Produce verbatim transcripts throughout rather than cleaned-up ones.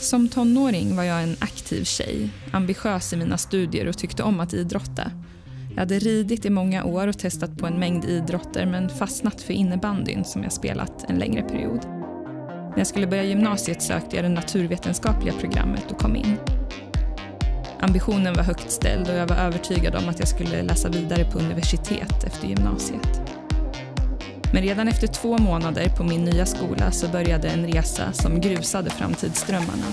Som tonåring var jag en aktiv tjej, ambitiös i mina studier och tyckte om att idrotta. Jag hade ridit i många år och testat på en mängd idrotter men fastnat för innebandyn som jag spelat en längre period. När jag skulle börja gymnasiet sökte jag det naturvetenskapliga programmet och kom in. Ambitionen var högt ställd och jag var övertygad om att jag skulle läsa vidare på universitet efter gymnasiet. Men redan efter två månader på min nya skola så började en resa som grusade framtidsdrömmarna.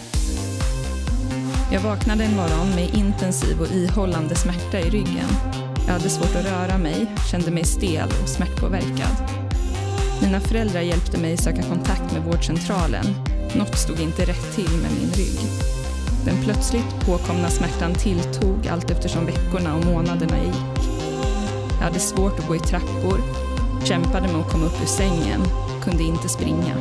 Jag vaknade en morgon med intensiv och ihållande smärta i ryggen. Jag hade svårt att röra mig, kände mig stel och smärtpåverkad. Mina föräldrar hjälpte mig söka kontakt med vårdcentralen. Något stod inte rätt till med min rygg. Den plötsligt påkomna smärtan tilltog allt eftersom veckorna och månaderna gick. Jag hade svårt att gå i trappor, kämpade med att komma upp ur sängen, kunde inte springa.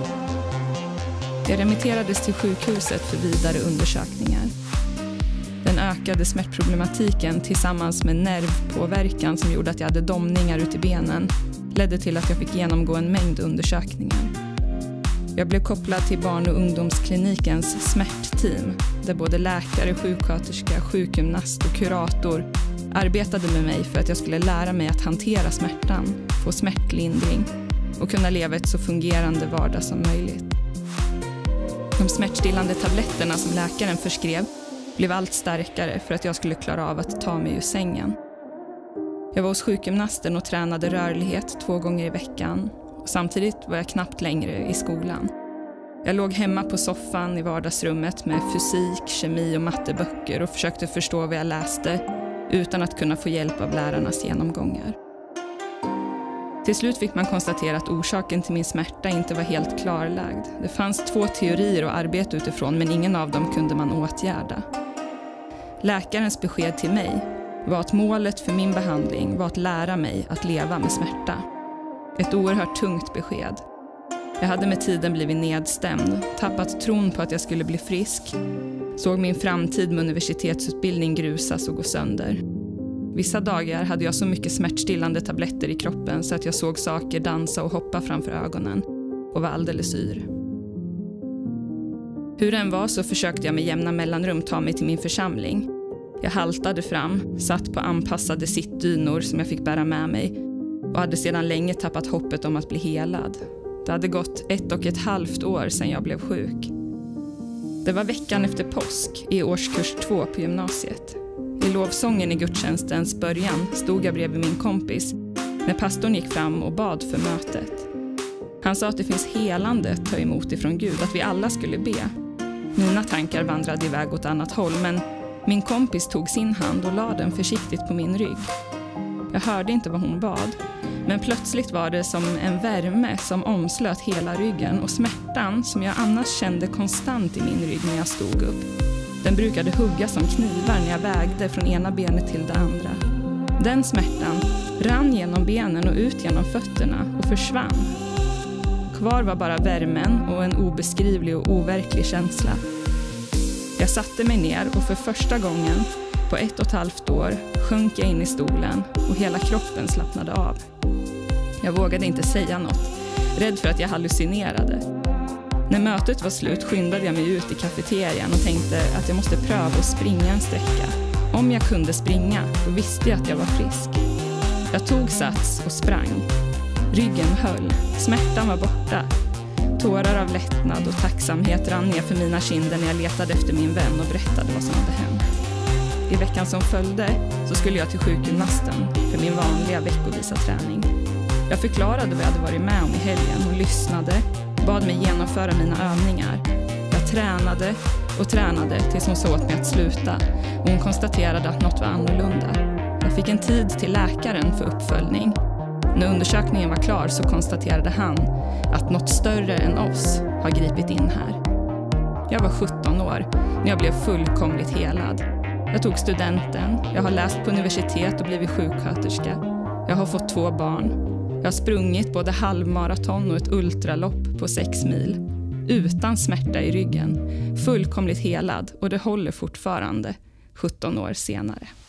Jag remitterades till sjukhuset för vidare undersökningar. Den ökade smärtproblematiken tillsammans med nervpåverkan som gjorde att jag hade domningar ut i benen ledde till att jag fick genomgå en mängd undersökningar. Jag blev kopplad till barn- och ungdomsklinikens smärtteam där både läkare, sjuksköterska, sjukgymnast och kurator arbetade med mig för att jag skulle lära mig att hantera smärtan, få smärtlindring och kunna leva ett så fungerande vardag som möjligt. De smärtstillande tabletterna som läkaren förskrev blev allt starkare för att jag skulle klara av att ta mig ur sängen. Jag var hos sjukgymnasten och tränade rörlighet två gånger i veckan och samtidigt var jag knappt längre i skolan. Jag låg hemma på soffan i vardagsrummet med fysik, kemi och matteböcker och försökte förstå vad jag läste utan att kunna få hjälp av lärarnas genomgångar. Till slut fick man konstatera att orsaken till min smärta inte var helt klarlagd. Det fanns två teorier att arbeta utifrån men ingen av dem kunde man åtgärda. Läkarens besked till mig var att målet för min behandling var att lära mig att leva med smärta. Ett oerhört tungt besked. Jag hade med tiden blivit nedstämd, tappat tron på att jag skulle bli frisk, såg min framtid med universitetsutbildning grusas och gå sönder. Vissa dagar hade jag så mycket smärtstillande tabletter i kroppen så att jag såg saker dansa och hoppa framför ögonen och var alldeles yr. Hur den var så försökte jag med jämna mellanrum ta mig till min församling. Jag haltade fram, satt på anpassade sittdynor som jag fick bära med mig och hade sedan länge tappat hoppet om att bli helad. Det hade gått ett och ett halvt år sedan jag blev sjuk. Det var veckan efter påsk i årskurs två på gymnasiet. I lovsången i gudstjänstens början stod jag bredvid min kompis när pastorn gick fram och bad för mötet. Han sa att det finns helande att ta emot ifrån Gud, att vi alla skulle be. Mina tankar vandrade iväg åt annat håll, men min kompis tog sin hand och la den försiktigt på min rygg. Jag hörde inte vad hon bad, men plötsligt var det som en värme som omslöt hela ryggen och smärtan som jag annars kände konstant i min rygg när jag stod upp. Den brukade hugga som knivar när jag vägde från ena benet till det andra. Den smärtan rann genom benen och ut genom fötterna och försvann. Kvar var bara värmen och en obeskrivlig och overklig känsla. Jag satte mig ner och för första gången på ett och ett halvt år sjönk jag in i stolen och hela kroppen slappnade av. Jag vågade inte säga något, rädd för att jag hallucinerade. När mötet var slut skyndade jag mig ut i kafeterian och tänkte att jag måste pröva att springa en sträcka. Om jag kunde springa, då visste jag att jag var frisk. Jag tog sats och sprang. Ryggen höll, smärtan var borta. Tårar av lättnad och tacksamhet rann ner för mina kinder när jag letade efter min vän och berättade vad som hade hänt. I veckan som följde så skulle jag till sjukgymnasten för min vanliga veckovisa träning. Jag förklarade vad jag hade varit med om i helgen och lyssnade, bad mig genomföra mina övningar. Jag tränade och tränade tills hon sa åt mig att sluta och hon konstaterade att något var annorlunda. Jag fick en tid till läkaren för uppföljning. När undersökningen var klar så konstaterade han att något större än oss har gripit in här. Jag var sjutton år när jag blev fullkomligt helad. Jag tog studenten, jag har läst på universitet och blivit sjuksköterska. Jag har fått två barn. Jag har sprungit både halvmaraton och ett ultralopp på sex mil. Utan smärta i ryggen. Fullkomligt helad och det håller fortfarande sjutton år senare.